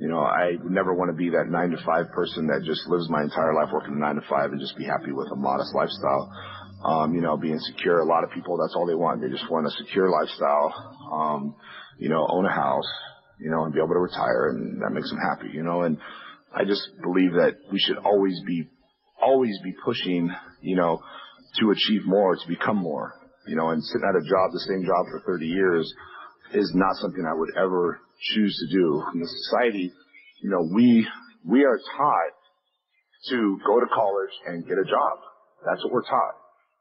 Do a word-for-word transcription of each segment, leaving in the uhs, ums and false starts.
You know, I would never want to be that nine to five person that just lives my entire life working nine to five and just be happy with a modest lifestyle. Um, you know, being secure. A lot of people, that's all they want. They just want a secure lifestyle, um, you know, own a house, you know, and be able to retire, and that makes them happy, you know. And I just believe that we should always be, always be pushing, you know, to achieve more, to become more, you know, and sitting at a job, the same job for thirty years is not something I would ever choose to do. In the society, you know, we, we are taught to go to college and get a job. That's what we're taught.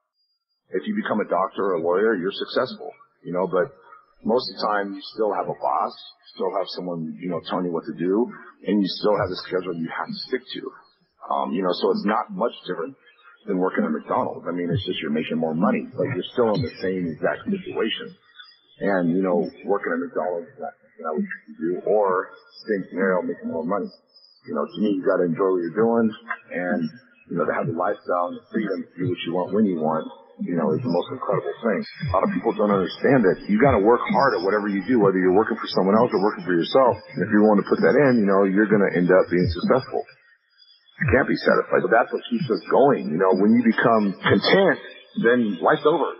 If you become a doctor or a lawyer, you're successful, you know, but most of the time you still have a boss, you still have someone, you know, telling you what to do, and you still have a schedule you have to stick to. Um, you know, so it's not much different than working at McDonald's. I mean, it's just you're making more money, but you're still in the same exact situation. And, you know, working at McDonald's, that's what I would do, or same scenario, making more money. You know, to me, you got to enjoy what you're doing, and, you know, to have the lifestyle and the freedom to do what you want when you want, you know, is the most incredible thing. A lot of people don't understand that you got to work hard at whatever you do, whether you're working for someone else or working for yourself. And if you want to put that in, you know, you're going to end up being successful. You can't be satisfied, but that's what keeps us going. You know, when you become content, then life's over.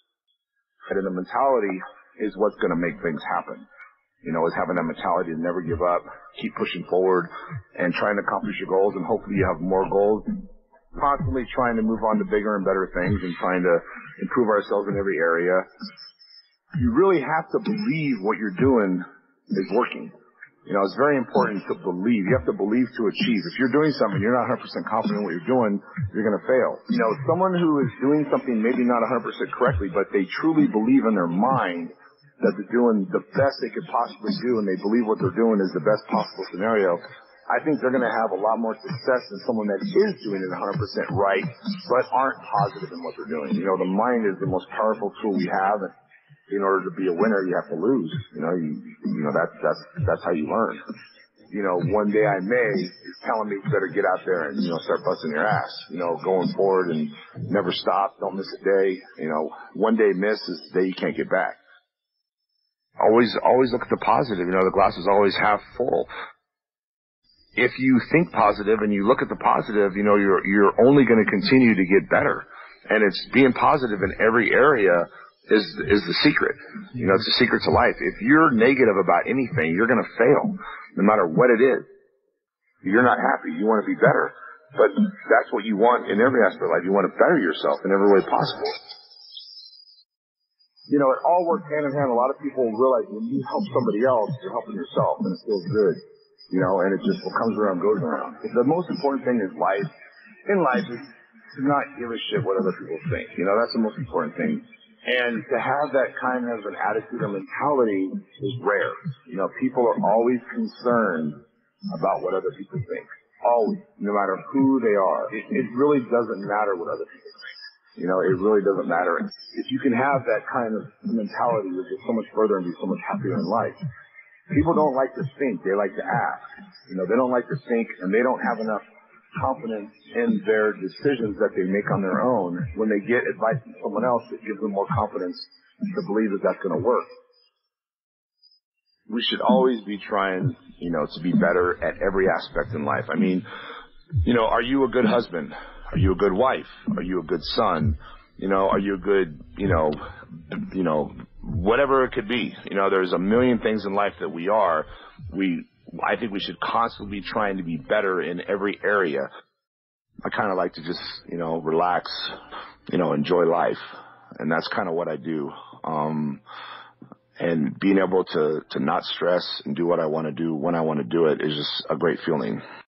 And the mentality is what's going to make things happen. You know, is having that mentality to never give up, keep pushing forward, and trying to accomplish your goals, and hopefully you have more goals. Constantly trying to move on to bigger and better things and trying to improve ourselves in every area. You really have to believe what you're doing is working. You know, it's very important to believe. You have to believe to achieve. If you're doing something, you're not one hundred percent confident in what you're doing, you're going to fail. You know, someone who is doing something maybe not one hundred percent correctly, but they truly believe in their mind that they're doing the best they could possibly do, and they believe what they're doing is the best possible scenario, I think they're going to have a lot more success than someone that is doing it one hundred percent right, but aren't positive in what they're doing. You know, the mind is the most powerful tool we have. And in order to be a winner, you have to lose. You know, you, you know, that's, that's, that's how you learn. You know, one day I may is telling me you better get out there and, you know, start busting your ass, you know, going forward and never stop. Don't miss a day. You know, one day miss is the day you can't get back. Always, always look at the positive. You know, the glass is always half full. If you think positive and you look at the positive, you know, you're, you're only going to continue to get better. And it's being positive in every area is, is the secret. You know, it's the secret to life. If you're negative about anything, you're going to fail, no matter what it is. You're not happy. You want to be better. But that's what you want in every aspect of life. You want to better yourself in every way possible. You know, it all works hand in hand. A lot of people realize when you help somebody else, you're helping yourself, and it feels good. You know, and it just what comes around goes around. The most important thing is life. In life is to not give a shit what other people think. You know, that's the most important thing. And to have that kind of an attitude or mentality is rare. You know, people are always concerned about what other people think. Always. No matter who they are. It, it really doesn't matter what other people think. You know, it really doesn't matter. If you can have that kind of mentality, you'll get so much further and be so much happier in life. People don't like to think, they like to ask. You know, they don't like to think, and they don't have enough confidence in their decisions that they make on their own. When they get advice from someone else, it gives them more confidence to believe that that's going to work. We should always be trying, you know, to be better at every aspect in life. I mean, you know, are you a good husband? Are you a good wife? Are you a good son? You know, are you a good, you know, you know, whatever it could be. You know, there's a million things in life that we are. We, I think we should constantly be trying to be better in every area. I kind of like to just, you know, relax, you know, enjoy life. And that's kind of what I do. Um, and being able to, to not stress and do what I want to do when I want to do it is just a great feeling.